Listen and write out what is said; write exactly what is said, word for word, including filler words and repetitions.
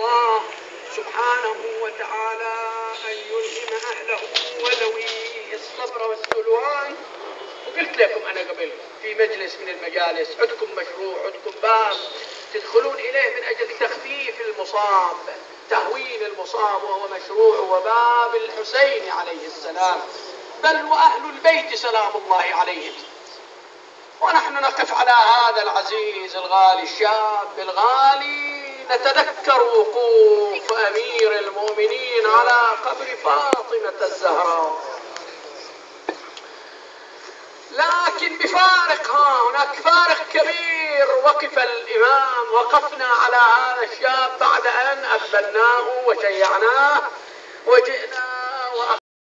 الله سبحانه وتعالى أن يلهم أهله وذويه الصبر والسلوان. وقلت لكم أنا قبل في مجلس من المجالس، عندكم مشروع، عندكم باب تدخلون إليه من أجل تخفيف المصاب، تهوين المصاب، وهو مشروع وباب الحسين عليه السلام، بل وأهل البيت سلام الله عليهم. ونحن نقف على هذا العزيز الغالي الشاب الغالي نتذكر وقوف أمير المؤمنين على قبر فاطمة الزهراء، لكن بفارق، ها هناك فارق كبير. وقف الإمام، وقفنا على هذا الشاب بعد أن أبناه وشيعناه،